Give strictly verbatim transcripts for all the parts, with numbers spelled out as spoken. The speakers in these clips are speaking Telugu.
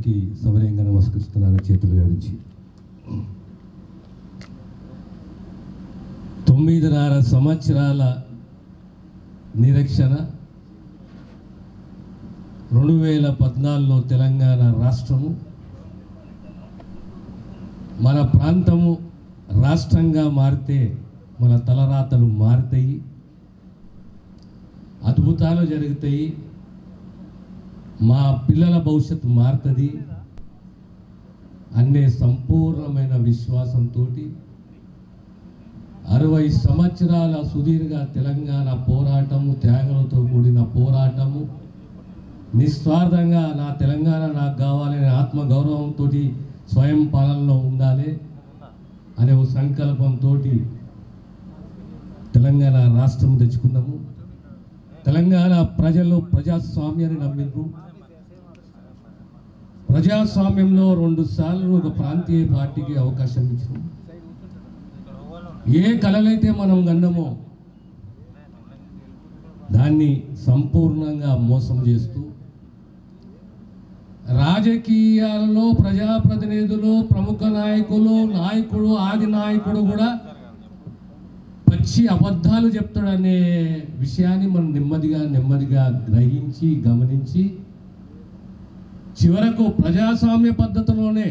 అందరికీ సవినయంగా నమస్కరిస్తున్నాను చేతులు జోడించి. తొమ్మిదిన్నర సంవత్సరాల నిరీక్షణ రెండు వేల పద్నాలుగులో తెలంగాణ రాష్ట్రము మన ప్రాంతము రాష్ట్రంగా మారితే మన తలరాతలు మారుతాయి, అద్భుతాలు జరుగుతాయి, మా పిల్లల భవిష్యత్తు మారుతుంది అనే సంపూర్ణమైన విశ్వాసంతో అరవై సంవత్సరాల సుదీర్ఘ తెలంగాణ పోరాటము, త్యాగాలతో కూడిన పోరాటము, నిస్వార్థంగా నా తెలంగాణ నాకు కావాలనే ఆత్మగౌరవంతో స్వయం పాలనలో ఉండాలి అనే ఒక సంకల్పంతో తెలంగాణ రాష్ట్రం తెచ్చుకున్నాము. తెలంగాణ ప్రజలు ప్రజాస్వామ్యాన్ని నమ్మిండ్రు. ప్రజాస్వామ్యంలో రెండు సార్లు ఒక ప్రాంతీయ పార్టీకి అవకాశం ఇచ్చారు. ఏ కళలైతే మనం కన్నామో దాన్ని సంపూర్ణంగా మోసం చేస్తూ రాజకీయాలలో ప్రజాప్రతినిధులు, ప్రముఖ నాయకులు, నాయకుడు, ఆది నాయకుడు కూడా పచ్చి అబద్ధాలు చెప్తాడనే విషయాన్ని మనం నెమ్మదిగా నెమ్మదిగా గ్రహించి గమనించి చివరకు ప్రజాస్వామ్య పద్ధతిలోనే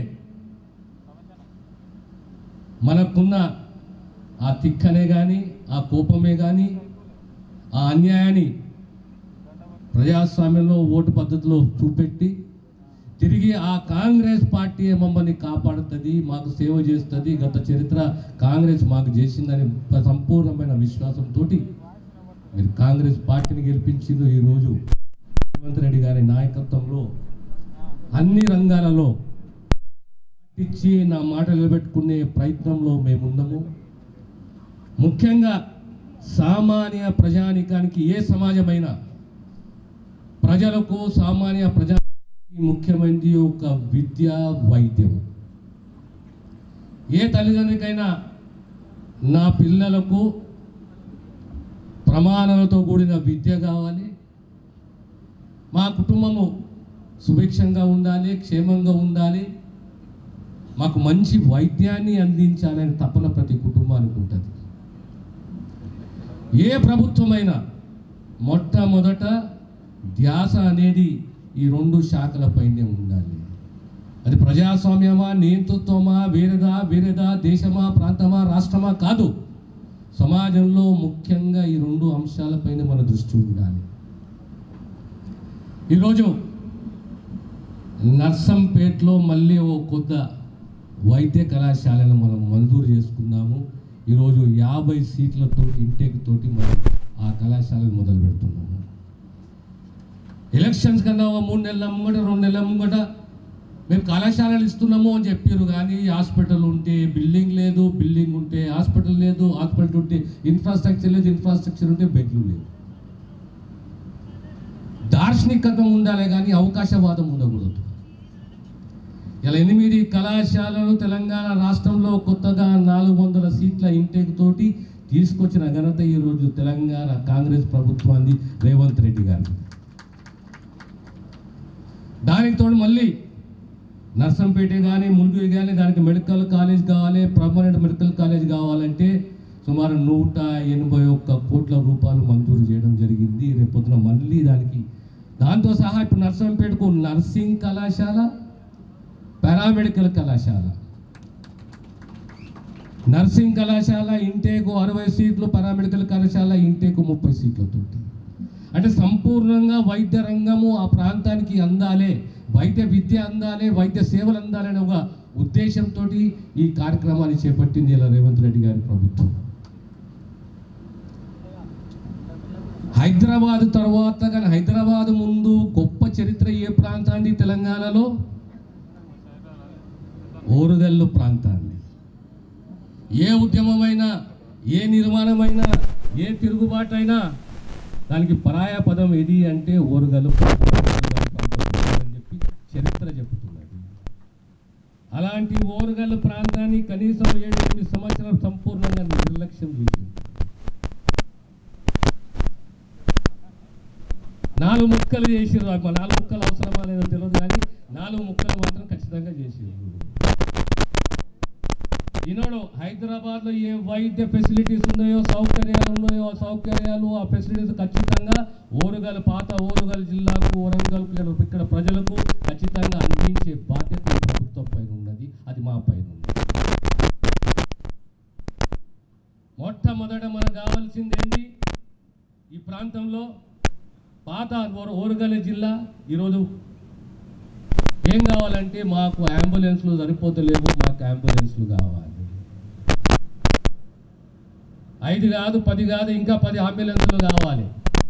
మనకున్న ఆ తిక్కనే కానీ, ఆ కోపమే కానీ, ఆ అన్యాయాన్ని ప్రజాస్వామ్యంలో ఓటు పద్ధతిలో చూపెట్టి తిరిగి ఆ కాంగ్రెస్ పార్టీ మమ్మల్ని కాపాడుతుంది, మాకు సేవ చేస్తుంది, గత చరిత్ర కాంగ్రెస్ మాకు చేసిందని సంపూర్ణమైన విశ్వాసంతో మీరు కాంగ్రెస్ పార్టీని గెలిపించింది. ఈరోజు రేవంత్ రెడ్డి గారి నాయకత్వంలో అన్ని రంగాలలో ఇచ్చి నా మాట నిలబెట్టుకునే ప్రయత్నంలో మేమున్నాము. ముఖ్యంగా సామాన్య ప్రజానికానికి, ఏ సమాజమైనా ప్రజలకు, సామాన్య ప్రజా ముఖ్యమైనది ఒక విద్య, వైద్యం. ఏ తల్లిదండ్రులకైనా నా పిల్లలకు ప్రమాణాలతో కూడిన విద్య కావాలి, మా కుటుంబము సుభిక్షంగా ఉండాలి, క్షేమంగా ఉండాలి, మాకు మంచి వైద్యాన్ని అందించాలని తపన ప్రతి కుటుంబానికి ఉంటుంది. ఏ ప్రభుత్వమైనా మొట్టమొదట ధ్యాస అనేది ఈ రెండు శాఖలపైనే ఉండాలి. అది ప్రజాస్వామ్యమా, నియంతృత్వమా, వేరేదా వేరేదా దేశమా, ప్రాంతమా, రాష్ట్రమా కాదు, సమాజంలో ముఖ్యంగా ఈ రెండు అంశాలపైన మన దృష్టి ఉండాలి. ఈరోజు నర్సంపేటలో మళ్ళీ ఓ కొత్త వైద్య కళాశాలను మనం మంజూరు చేసుకున్నాము. ఈరోజు యాభై సీట్లతో ఇంటేక్ తోటి మనం ఆ కళాశాలను మొదలు పెడుతున్నాము. ఎలక్షన్స్ కన్నా మూడు నెలల ముంగట, రెండు నెలల ముంగట మేము కళాశాలలు ఇస్తున్నాము అని చెప్పారు. కానీ హాస్పిటల్ ఉంటే బిల్డింగ్ లేదు, బిల్డింగ్ ఉంటే హాస్పిటల్ లేదు, హాస్పిటల్ ఉంటే ఇన్ఫ్రాస్ట్రక్చర్ లేదు, ఇన్ఫ్రాస్ట్రక్చర్ ఉంటే బెడ్లు లేదు. దార్శనికత ఉండాలి కానీ అవకాశవాదం ఉండకూడదు. ఇలా ఎనిమిది కళాశాలలు తెలంగాణ రాష్ట్రంలో కొత్తగా నాలుగు వందల సీట్ల ఇంటేక్ తోటి తీసుకొచ్చిన ఘనత ఈరోజు తెలంగాణ కాంగ్రెస్ ప్రభుత్వాన్ని, రేవంత్ రెడ్డి గారు. దానికి తోడు మళ్ళీ నర్సంపేట కానీ, ములుగు కానీ, దానికి మెడికల్ కాలేజ్ కావాలి, పర్మనెంట్ మెడికల్ కాలేజ్ కావాలంటే సుమారు నూట ఎనభై ఒక్క కోట్ల రూపాయలు మంజూరు చేయడం జరిగింది. రేపొద్దున మళ్ళీ దానికి దాంతో సహా ఇప్పుడు నర్సంపేటకు నర్సింగ్ కళాశాల, పారామెడికల్ కళాశాల, నర్సింగ్ కళాశాల ఇంటేకు అరవై సీట్లు, పారామెడికల్ కళాశాల ఇంటేకు ముప్పై సీట్లతో, అంటే సంపూర్ణంగా వైద్య రంగము ఆ ప్రాంతానికి అందాలే, వైద్య విద్య అందాలే, వైద్య సేవలు అందాలనే ఒక ఉద్దేశంతో ఈ కార్యక్రమాన్ని చేపట్టింది ఇలా రేవంత్ రెడ్డి గారి ప్రభుత్వం. హైదరాబాద్ తర్వాత కానీ హైదరాబాద్ ముందు గొప్ప చరిత్ర ఏ ప్రాంతాన్ని తెలంగాణలో? ఓరుగల్లు ప్రాంతాన్ని. ఏ ఉద్యమమైనా, ఏ నిర్మాణమైనా, ఏ తిరుగుబాటైనా దానికి పరాయ పదం ఏది అంటే ఓరుగల్లు ప్రాంతం అని చెప్పి చరిత్ర చెబుతున్నది. అలాంటి ఓరుగల్లు ప్రాంతాన్ని కనీసం ఏడు ఎనిమిది సంవత్సరాలు సంపూర్ణంగా నిర్లక్ష్యం చేసింది. నాలుగు ముక్కలు చేసిర్రు. నాలుగు ముక్కలు అవసరమా లేదో తెలియదు కానీ నాలుగు ముక్కలు మాత్రం ఖచ్చితంగా చేసింది. ఈనాడు హైదరాబాద్లో ఏ వైద్య ఫెసిలిటీస్ ఉన్నాయో, సౌకర్యాలు ఉన్నాయో, ఆ సౌకర్యాలు ఆ ఫెసిలిటీస్ ఖచ్చితంగా ఓరుగల్ పాత ఓరుగల్ జిల్లాకు, వరంగల్ ఇక్కడ ప్రజలకు ఖచ్చితంగా అందించే బాధ్యత ప్రభుత్వం పైన ఉన్నది. అది మా పైన ఉంది. మొట్టమొదట మనకు కావాల్సింది ఏంటి? ఈ ప్రాంతంలో పాత ఓరుగల్ జిల్లా ఈరోజు ఏం కావాలంటే మాకు అంబులెన్స్లు సరిపోతలేవు, మాకు అంబులెన్స్లు కావాలి. ఐదు కాదు, పది కాదు, ఇంకా పది అంబులెన్స్లు కావాలి.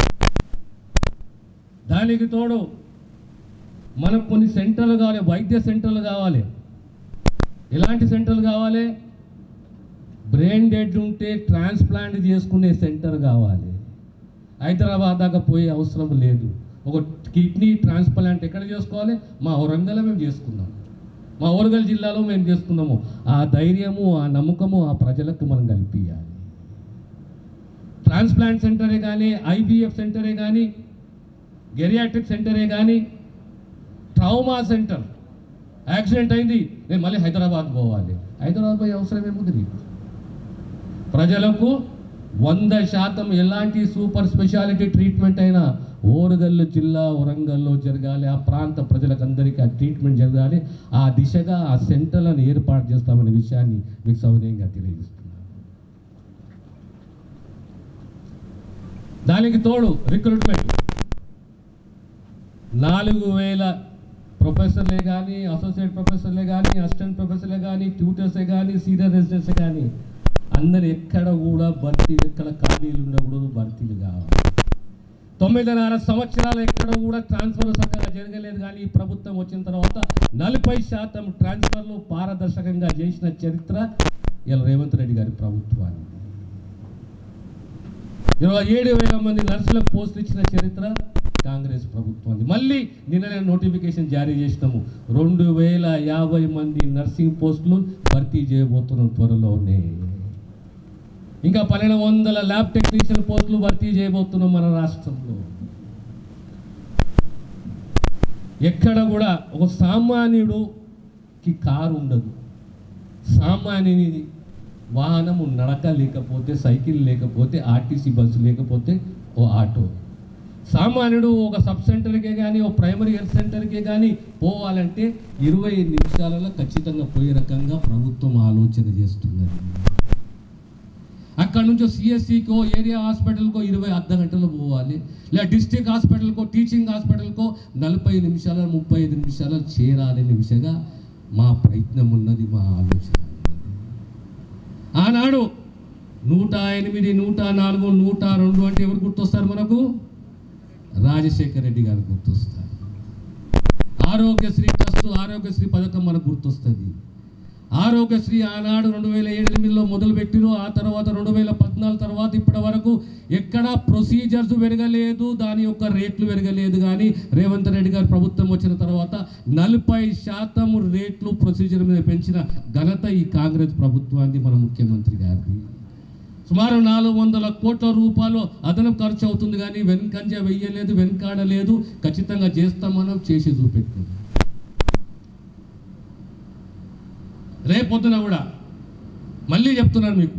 దానికి తోడు మనకు కొన్ని సెంటర్లు కావాలి, వైద్య సెంటర్లు కావాలి. ఎలాంటి సెంటర్లు కావాలి? బ్రెయిన్ డెడ్ ఉంటే ట్రాన్స్ప్లాంట్ చేసుకునే సెంటర్ కావాలి. హైదరాబాద్ దాకా పోయే అవసరం లేదు. ఒక కిడ్నీ ట్రాన్స్ప్లాంట్ ఎక్కడ చేసుకోవాలి? మా వరంగల్లో మేము చేసుకున్నాం, మా వరంగల్ జిల్లాలో మేము చేసుకున్నాము. ఆ ధైర్యము, ఆ నమ్మకము ఆ ప్రజలకు మనం కల్పించాలి. ట్రాన్స్ప్లాంట్ సెంటరే కానీ, ఐవీఎఫ్ సెంటరే కానీ, గెరియాట్రిక్ సెంటరే కానీ, ట్రామా సెంటర్. యాక్సిడెంట్ అయింది, నేను మళ్ళీ హైదరాబాద్ పోవాలి. హైదరాబాద్ పోయే అవసరం ఏముంది నీకు? ప్రజలకు వంద శాతం ఎలాంటి సూపర్ స్పెషాలిటీ ట్రీట్మెంట్ అయినా ఓరుగల్లు జిల్లా వరంగల్లో జరగాలి. ఆ ప్రాంత ప్రజలకు అందరికీ ఆ ట్రీట్మెంట్ జరగాలి. ఆ దిశగా ఆ సెంటర్లను ఏర్పాటు చేస్తామనే విషయాన్ని మీకు సౌనీయంగా తెలియజేస్తున్నాను. దానికి తోడు రిక్రూట్మెంట్ నాలుగు వేల ప్రొఫెసర్లే కానీ, అసోసియేట్ ప్రొఫెసర్లే కానీ, అసిస్టెంట్ ప్రొఫెసర్లే కానీ, ట్యూటర్సే కానీ, సీనియర్ రెసిడెంట్సే కానీ అందరు ఎక్కడ కూడా భర్తీలు, ఎక్కడ ఖాళీలు ఉండకూడదు, భర్తీలు కావాలి. తొమ్మిదిన్నర సంవత్సరాలు ఎక్కడ కూడా ట్రాన్స్ఫర్ చక్కగా జరగలేదు. కానీ ఈ ప్రభుత్వం వచ్చిన తర్వాత నలభై శాతం ట్రాన్స్ఫర్లు పారదర్శకంగా చేసిన చరిత్ర ఇలా రేవంత్ రెడ్డి గారి ప్రభుత్వాన్ని. ఇరవై ఏడు వేల మంది నర్సులకు పోస్టులు ఇచ్చిన చరిత్ర కాంగ్రెస్ ప్రభుత్వాన్ని. మళ్ళీ నిన్న నోటిఫికేషన్ జారీ చేసినాము, రెండు వేల యాభై మంది నర్సింగ్ పోస్టులు భర్తీ చేయబోతున్నాం త్వరలోనే. ఇంకా పన్నెండు వందల ల్యాబ్ టెక్నీషియన్ పోస్టులు భర్తీ చేయబోతున్నాం మన రాష్ట్రంలో. ఎక్కడ కూడా ఒక సామాన్యుడికి కారు ఉండదు, సామాన్యుని వాహనము నడక లేకపోతే, సైకిల్ లేకపోతే, ఆర్టీసీ బస్సు లేకపోతే ఓ ఆటో. సామాన్యుడు ఒక సబ్ సెంటర్కే కానీ, ఓ ప్రైమరీ హెల్త్ సెంటర్కే కానీ పోవాలంటే ఇరవై నిమిషాలలో ఖచ్చితంగా పోయే రకంగా ప్రభుత్వం ఆలోచన చేస్తున్నది. అక్కడ నుంచి సిఎస్సికో, ఏరియా హాస్పిటల్కో ఇరవై అర్ధ గంటలు పోవాలి, లేదా డిస్ట్రిక్ట్ హాస్పిటల్కో, టీచింగ్ హాస్పిటల్కో నలభై నిమిషాలు, ముప్పై ఐదు నిమిషాలు చేరాలనే విషయంగా మా ప్రయత్నం ఉన్నది, మా ఆలోచన ఉన్నది. ఆనాడు నూట ఎనిమిది, నూట నాలుగు, నూట రెండు అంటే ఎవరు గుర్తొస్తారు మనకు? రాజశేఖర రెడ్డి గారు గుర్తొస్తారు. ఆరోగ్యశ్రీ ట్రస్ట్, ఆరోగ్యశ్రీ పథకం మనకు గుర్తొస్తుంది. ఆరోగ్యశ్రీ ఆనాడు రెండు వేల ఏడు ఎనిమిదిలో మొదలుపెట్టిరు. ఆ తర్వాత రెండు వేల పద్నాలుగు తర్వాత ఇప్పటి వరకు ఎక్కడా ప్రొసీజర్స్ పెరగలేదు, దాని యొక్క రేట్లు పెరగలేదు. కానీ రేవంత్ రెడ్డి గారు ప్రభుత్వం వచ్చిన తర్వాత నలభై శాతం రేట్లు ప్రొసీజర్ మీద పెంచిన ఘనత ఈ కాంగ్రెస్ ప్రభుత్వాన్ని, మన ముఖ్యమంత్రి గారిది. సుమారు నాలుగు వందల కోట్ల రూపాయలు అదనపు ఖర్చు అవుతుంది, కానీ వెనుకంజ వెయ్యలేదు, వెనుకాడలేదు. ఖచ్చితంగా చేస్తాం, మనం చేసి చూపెట్టాం. రేపొద్దున కూడా మళ్ళీ చెప్తున్నాను మీకు,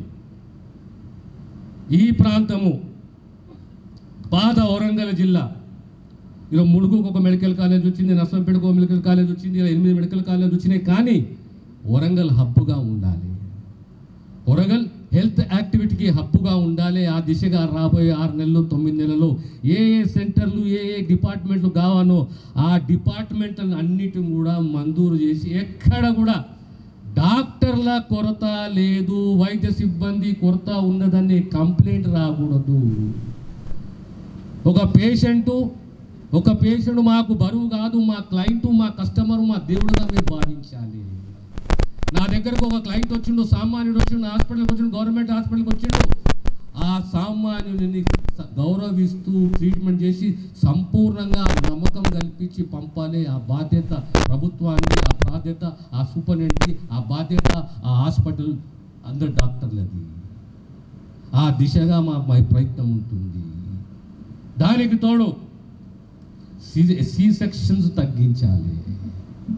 ఈ ప్రాంతము పాత వరంగల్ జిల్లా, ఇలా ములుగుకు ఒక మెడికల్ కాలేజ్ వచ్చింది, నర్సంపేటకు ఒక మెడికల్ కాలేజ్ వచ్చింది, ఇలా ఎనిమిది మెడికల్ కాలేజ్ వచ్చినాయి. కానీ వరంగల్ హబ్బుగా ఉండాలి, వరంగల్ హెల్త్ యాక్టివిటీకి హబ్బుగా ఉండాలి. ఆ దిశగా రాబోయే ఆరు నెలలు, తొమ్మిది నెలలు ఏ ఏ సెంటర్లు, ఏ ఏ డిపార్ట్మెంట్లు కావాలో ఆ డిపార్ట్మెంట్లను అన్నిటిని కూడా మంజూరు చేసి, ఎక్కడ కూడా డాక్టర్ల కొరత లేదు, వైద్య సిబ్బంది కొరత ఉన్నదని కంప్లైంట్ రాకూడదు. ఒక పేషెంటు ఒక పేషెంట్ మాకు బరువు కాదు, మా క్లయింట్, మా కస్టమర్, మా దేవుడుగా మీరు భావించాలి. నా దగ్గరకు ఒక క్లయింట్ వచ్చిండు, సామాన్యుడు వచ్చిండు, హాస్పిటల్కి వచ్చిండు, గవర్నమెంట్ హాస్పిటల్కి వచ్చిండు. ఆ సామాన్యుని గౌరవిస్తూ ట్రీట్మెంట్ చేసి సంపూర్ణంగా నమ్మకం కల్పించి పంపాలి. ఆ బాధ్యత ప్రభుత్వానికి, ఆ బాధ్యత ఆ సూపరింటెండెంట్కి, ఆ బాధ్యత ఆ హాస్పిటల్ అందరు డాక్టర్లది. ఆ దిశగా మా మా ప్రయత్నం ఉంటుంది. దానికి తోడు సి సి సెక్షన్స్ తగ్గించాలి.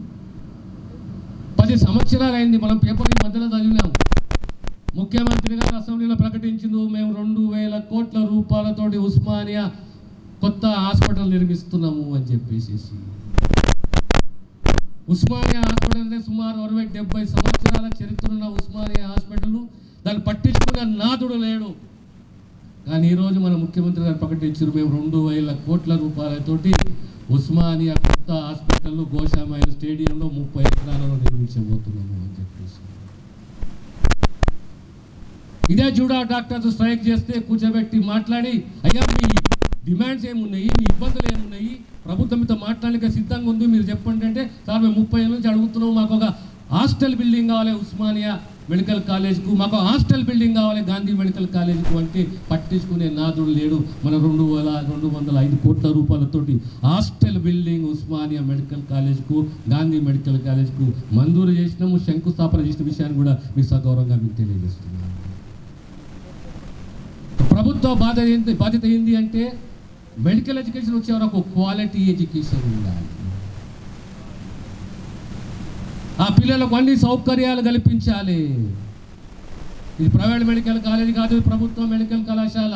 సంవత్సరాలైంది. మనం పేపర్ ఈ మధ్యలో చదివినాం. ముఖ్యమంత్రి గారు అసెంబ్లీలో ప్రకటించింది, మేము రెండు వేల కోట్ల రూపాయలతోటి ఉస్మానియా కొత్త హాస్పిటల్ నిర్మిస్తున్నాము అని చెప్పేసి. ఉస్మానియా హాస్పిటల్ అంటే సుమారు అరవై డెబ్బై సంవత్సరాల చరిత్ర ఉన్న ఉస్మానియా హాస్పిటల్, దాన్ని పట్టించుకున్న నాదుడు లేడు. కానీ ఈరోజు మన ముఖ్యమంత్రి గారు ప్రకటించారు, మేము రెండు వేల కోట్ల రూపాయలతోటి ఉస్మానియా కొత్త హాస్పిటల్ గోషామాయిల్ స్టేడియంలో ముప్పై ఎకరాలలో నిర్మించబోతున్నాము అని చెప్పేసి. ఇదే చూడా డాక్టర్స్ స్ట్రైక్ చేస్తే కూర్చోబెట్టి మాట్లాడి, అయ్యా మీ డిమాండ్స్ ఏమున్నాయి, మీ ఇబ్బందులు ఏమున్నాయి, ప్రభుత్వం మీతో మాట్లాడడానికి సిద్ధంగా ఉంది, మీరు చెప్పండి అంటే, సార్ మేము ముప్పై ఏళ్ళ నుంచి అడుగుతున్నాము, మాకు ఒక హాస్టల్ బిల్డింగ్ కావాలి ఉస్మానియా మెడికల్ కాలేజ్కు, మాకు హాస్టల్ బిల్డింగ్ కావాలి గాంధీ మెడికల్ కాలేజ్కు అంటే పట్టించుకునే నాదుడు లేడు. మన రెండు వేల రెండు వందల ఐదు కోట్ల రూపాయలతోటి హాస్టల్ బిల్డింగ్ ఉస్మానియా మెడికల్ కాలేజ్కు, గాంధీ మెడికల్ కాలేజ్కు మంజూరు చేసినాము, శంకుస్థాపన చేసిన విషయాన్ని కూడా మీకు సగౌరవంగా మీకు తెలియజేస్తున్నాను. ప్రభుత్వ బాధ్యత ఏంటి బాధ్యత ఏంటి అంటే మెడికల్ ఎడ్యుకేషన్ వచ్చే వరకు క్వాలిటీ ఎడ్యుకేషన్ ఉండాలి. ఆ పిల్లలకు అన్ని సౌకర్యాలు కల్పించాలి. ఇది ప్రైవేట్ మెడికల్ కాలేజ్ కాదు, ప్రభుత్వ మెడికల్ కళాశాల.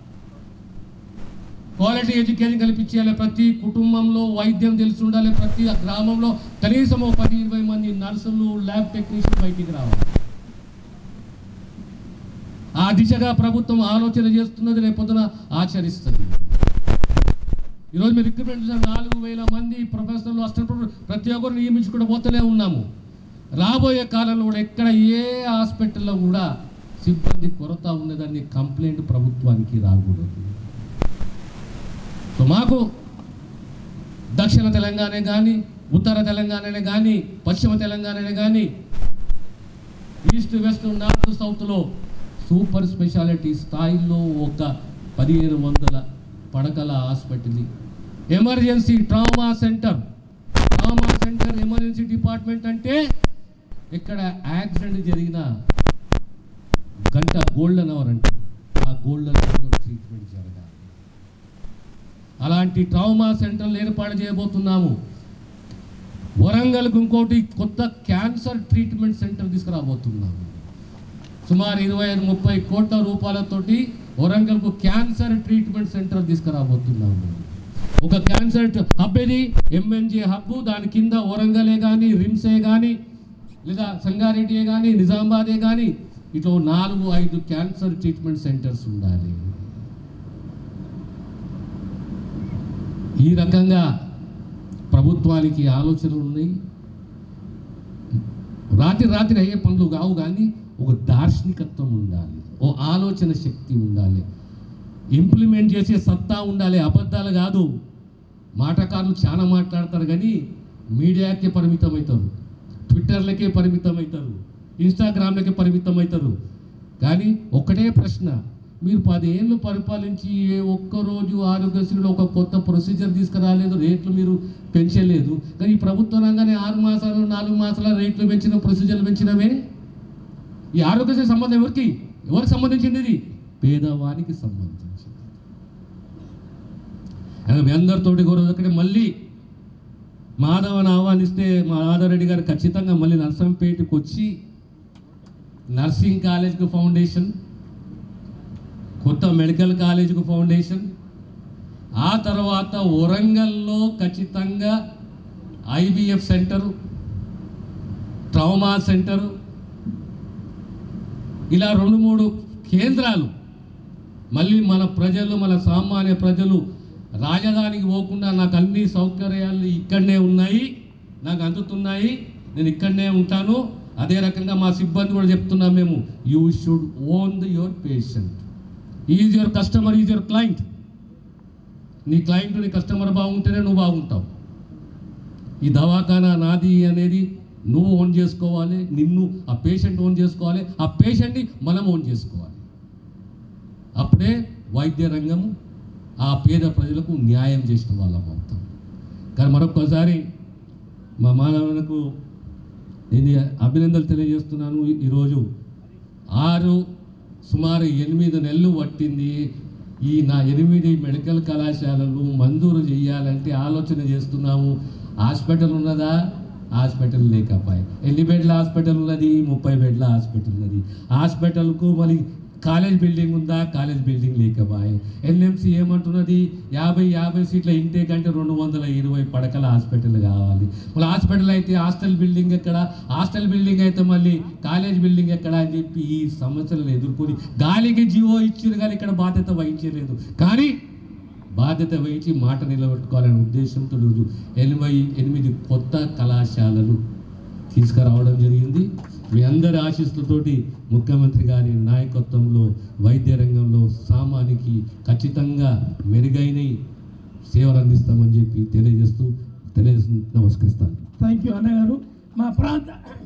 క్వాలిటీ ఎడ్యుకేషన్ కల్పించాలి. ప్రతి కుటుంబంలో వైద్యం తెలిసి ఉండాలి. ప్రతి గ్రామంలో కనీసం పది ఇరవై మంది నర్సులు, ల్యాబ్ టెక్నీషియన్ బయటికి రావాలి. ఆ దిశగా ప్రభుత్వం ఆలోచన చేస్తున్నది, రేపొద్దున ఆచరిస్తుంది. ఈరోజు మీరు రిక్రూట్మెంట్ నాలుగు వేల మంది ప్రొఫెసర్లు, అసిస్టెంట్ ప్రతి ఒక్కరు నియమించుకుంటూ పోతూనే ఉన్నాము. రాబోయే కాలంలో కూడా ఎక్కడ ఏ హాస్పిటల్లో కూడా సిబ్బంది కొరత ఉన్నదాన్ని కంప్లైంట్ ప్రభుత్వానికి రాకూడదు. సో మాకు దక్షిణ తెలంగాణ కానీ, ఉత్తర తెలంగాణనే కానీ, పశ్చిమ తెలంగాణనే కానీ, ఈస్ట్ వెస్ట్ నార్త్ సౌత్లో సూపర్ స్పెషాలిటీ స్థాయిలో ఒక పదిహేను వందల పడకల hospital, emergency trauma centre. Trauma centre emergency department అంటే ఇక్కడ యాక్సిడెంట్ జరిగిన గంట గోల్డెన్ అవర్ అంటే ఆ గోల్డెన్ అవర్లో ట్రీట్మెంట్ జరగాలి. అలాంటి ట్రామా సెంటర్లు ఏర్పాటు చేయబోతున్నాము. వరంగల్కు ఇంకోటి కొత్త క్యాన్సర్ ట్రీట్మెంట్ సెంటర్ తీసుకురాబోతున్నాము. సుమారు ఇరవై ఐదు ముప్పై కోట్ల రూపాయలతోటి వరంగల్కు క్యాన్సర్ ట్రీట్మెంట్ సెంటర్ తీసుకురాబోతున్నాము. ఒక క్యాన్సర్ హబ్ ఇది ఎంఎన్జే హబ్. దాని కింద వరంగలే కానీ, రిమ్సే కానీ, లేదా సంగారెడ్డియే కానీ, నిజామాబాదే కానీ, ఇట్లా నాలుగు ఐదు క్యాన్సర్ ట్రీట్మెంట్ సెంటర్స్ ఉండాలి. ఈ రకంగా ప్రభుత్వానికి ఆలోచనలు ఉన్నాయి. రాత్రి రాత్రి అయ్యే పనులు కావు, కానీ ఒక దార్శనికత్వం ఉండాలి, ఓ ఆలోచన శక్తి ఉండాలి, ఇంప్లిమెంట్ చేసే సత్తా ఉండాలి. అబద్ధాలు కాదు. మాటకారులు చాలా మాట్లాడతారు కానీ మీడియాకే పరిమితం అవుతారు, ట్విట్టర్లకే పరిమితం అవుతారు, ఇన్స్టాగ్రామ్లకే పరిమితం అవుతారు. కానీ ఒక్కటే ప్రశ్న, మీరు పదేళ్ళు పరిపాలించి ఏ ఒక్కరోజు ఆరోగ్యశ్రీలో ఒక కొత్త ప్రొసీజర్ తీసుకురాలేదు, రేట్లు మీరు పెంచలేదు. కానీ ఈ ప్రభుత్వ రంగానే ఆరు మాసాలు నాలుగు మాసాల రేట్లు పెంచిన, ప్రొసీజర్లు పెంచినవే. ఈ ఆరోగ్యశ్రీ సంబంధం ఎవరికి ఎవరికి సంబంధించింది? ఇది పేదవానికి సంబంధించింది. మీ అందరితోటి కూడా ఒకటి మళ్ళీ మాధవని ఆహ్వానిస్తే మా మాధవరెడ్డి గారు ఖచ్చితంగా మళ్ళీ నర్సంపేటకు వచ్చి నర్సింగ్ కాలేజ్కి ఫౌండేషన్, కొత్త మెడికల్ కాలేజ్కు ఫౌండేషన్, ఆ తర్వాత వరంగల్లో ఖచ్చితంగా ఐబిఎఫ్ సెంటరు, ట్రామా సెంటరు, ఇలా రెండు మూడు కేంద్రాలు మళ్ళీ మన ప్రజలు, మన సామాన్య ప్రజలు రాజధానికి పోకుండా నాకు అన్ని సౌకర్యాలు ఇక్కడనే ఉన్నాయి, నాకు అందుతున్నాయి, నేను ఇక్కడనే ఉంటాను. అదే రకంగా మా సిబ్బంది కూడా చెప్తున్నాం మేము, you should own the your patient. Is your customer, is your client. నీ క్లయింట్, నీ కస్టమర్ బాగుంటేనే నువ్వు బాగుంటావు. ఈ దవాఖానా నాది అనేది నువ్వు ఓన్ చేసుకోవాలి, నిన్ను ఆ పేషెంట్ ఓన్ చేసుకోవాలి, ఆ పేషెంట్ని మనం ఓన్ చేసుకోవాలి. అప్పుడే వైద్య రంగము ఆ పేద ప్రజలకు న్యాయం చేసిన వాళ్ళం అవుతాం. కానీ మరొకసారి మా మానవులకు నేను అభినందనలు తెలియజేస్తున్నాను. ఈరోజు ఆరు సుమారు ఎనిమిది నెలలు పట్టింది ఈ నా ఎనిమిది మెడికల్ కళాశాలలు మంజూరు చేయాలంటే ఆలోచన చేస్తున్నాము. హాస్పిటల్ ఉన్నదా, హాస్పిటల్ లేకపోయి. ఎన్ని బెడ్ల హాస్పిటల్ ఉన్నది? ముప్పై బెడ్ల హాస్పిటల్ ఉన్నది. హాస్పిటల్కు మళ్ళీ కాలేజ్ బిల్డింగ్ ఉందా? కాలేజ్ బిల్డింగ్ లేకపోయి. ఎన్ఎంసీ ఏమంటున్నది? యాభై యాభై సీట్ల ఇంటే కంటే రెండు వందల ఇరవై పడకల హాస్పిటల్ కావాలి. మళ్ళీ హాస్పిటల్ అయితే హాస్టల్ బిల్డింగ్ ఎక్కడ? హాస్టల్ బిల్డింగ్ అయితే మళ్ళీ కాలేజ్ బిల్డింగ్ ఎక్కడ అని చెప్పి ఈ సమస్యలను ఎదుర్కొని గాలికి జీవో ఇచ్చారు కానీ ఇక్కడ బాధ్యత వహించలేదు. కానీ బాధ్యత వహించి మాట నిలబెట్టుకోవాలనే ఉద్దేశంతో రోజు ఎనభై ఎనిమిది కొత్త కళాశాలలు తీసుకురావడం జరిగింది. మీ అందరి ఆశీస్సులతోటి ముఖ్యమంత్రి గారి నాయకత్వంలో వైద్య రంగంలో సామాన్యునికి ఖచ్చితంగా మెరుగైన సేవలు అందిస్తామని చెప్పి తెలియజేస్తూ తెలియజేస్తూ నమస్కరిస్తాను. థ్యాంక్ యూ అన్నగారు. మా ప్రాంత